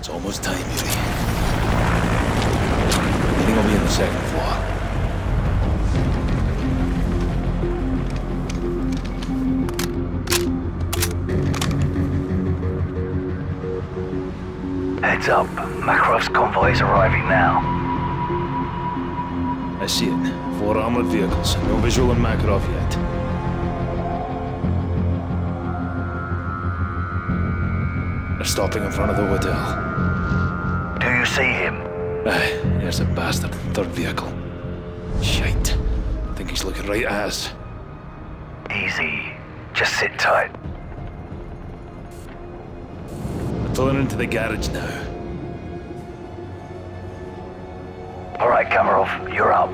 It's almost time, Yuri. Meeting will be on the second floor. Heads up. Makarov's convoy is arriving now. I see it. 4 armored vehicles. No visual on Makarov yet. They're stopping in front of the hotel. Do you see him? Aye, there's a bastard. Third vehicle. Shite. I think he's looking right at us. Easy. Just sit tight. We're pulling into the garage now. All right, Kamarov, you're up.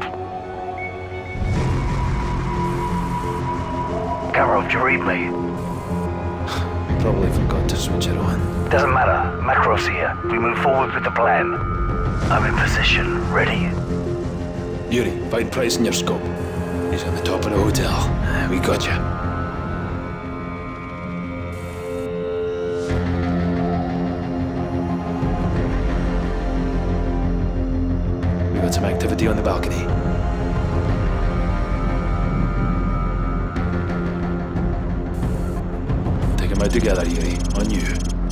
Kamarov, do you read me? Probably forgot to switch it on. Doesn't matter. Makarov's here. We move forward with the plan. I'm in position. Ready? Yuri, find Price in your scope. He's on the top of the hotel. We got you. We got some activity on the balcony. Take them out together, Yuri. On you.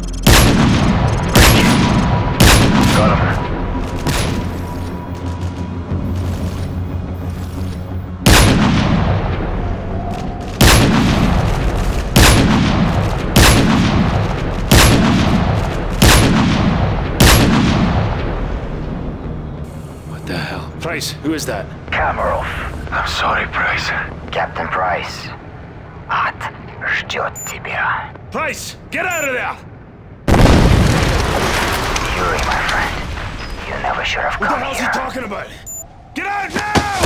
Got him. What the hell? Price, who is that? Kamarov. I'm sorry, Price. Captain Price. Ад ждет тебя. Price, get out of there! Yuri, my friend. You never should have What the come hell's he here. talking about? Get out now!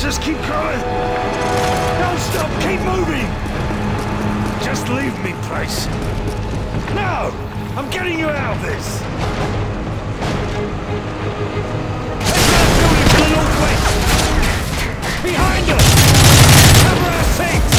Just keep going! Don't stop! Keep moving! Just leave me, place. No! I'm getting you out of this! Let's go to the northwest! Behind us! Cover our seats!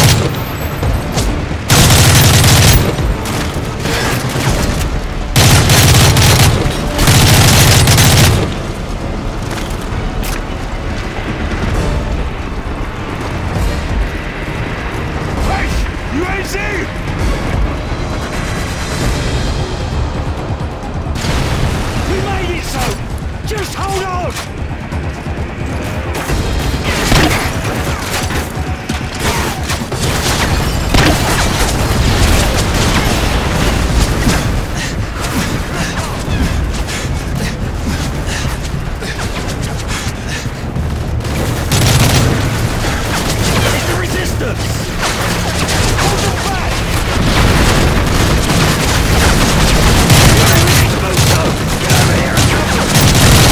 Just hold on! It's the resistance! Hold them back! We need to move, though! Get over here and come!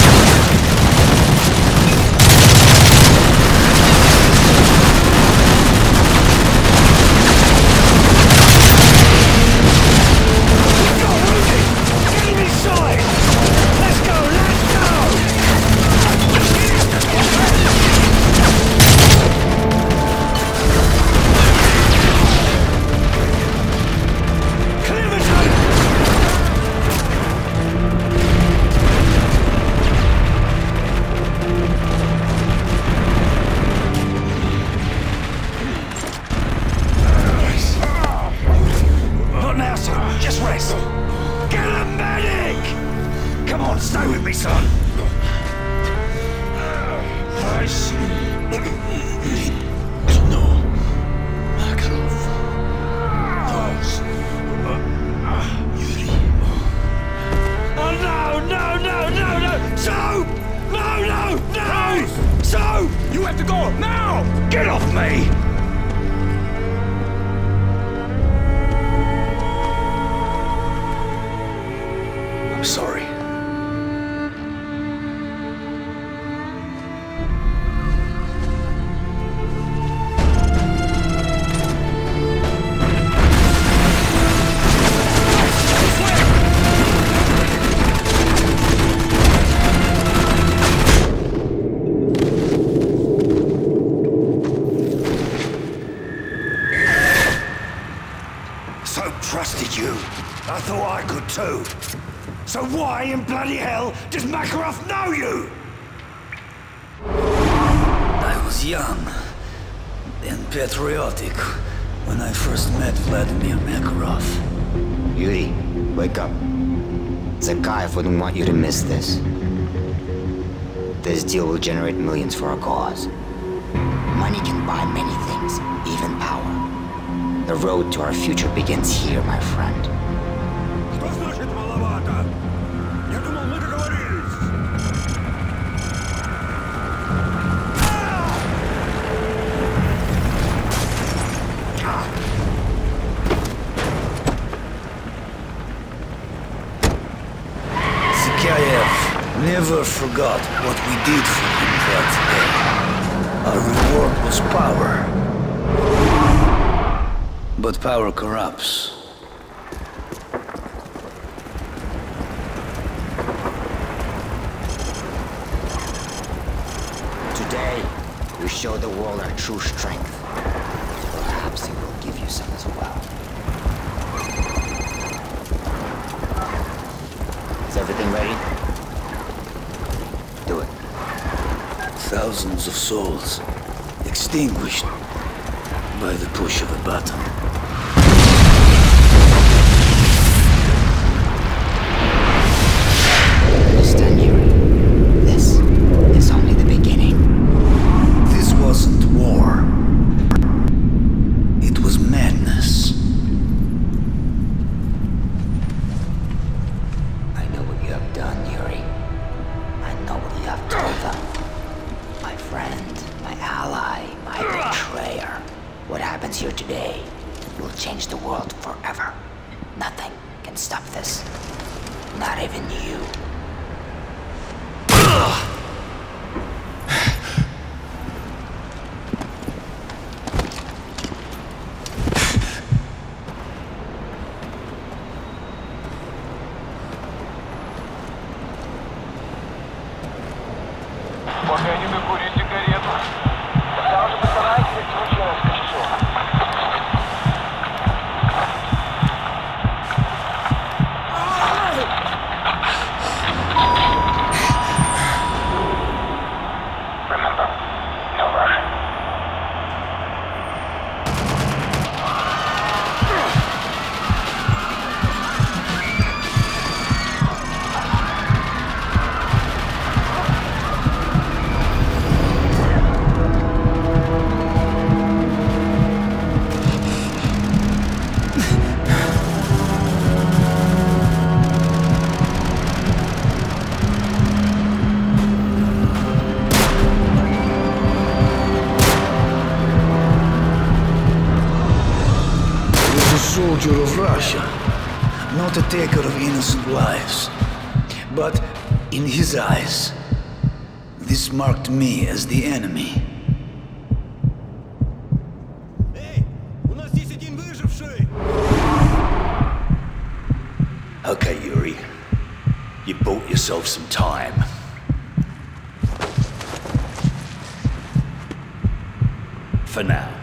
Stay with me, son! I see. No. Makarov. Those. Yuri. Oh no! So! No! So! You have to go now! Get off me! I'm sorry. Trusted you. I thought I could too. So why in bloody hell does Makarov know you? I was young and patriotic when I first met Vladimir Makarov. Yuri, wake up. Zakhaev wouldn't want you to miss this. This deal will generate millions for our cause. Money can buy many things, even power. The road to our future begins here, my friend. Что значит маловато? Я думал, мы договорились. Zakhaev never forgot what we did for him that day. Our reward was power. But power corrupts. Today, we show the world our true strength. Perhaps it will give you some as well. Is everything ready? Do it. Thousands of souls extinguished by the push of a button. Understand, Yuri? This is only the beginning. This wasn't war. It was madness. I know what you have done, Yuri. I know what you have told them. My friend, my ally, my betrayer. What happens here today will change the world forever. Nothing can stop this. Not even you. soldier of Russia, not a taker of innocent lives. But in his eyes, this marked me as the enemy. Okay, Yuri. You bought yourself some time. For now.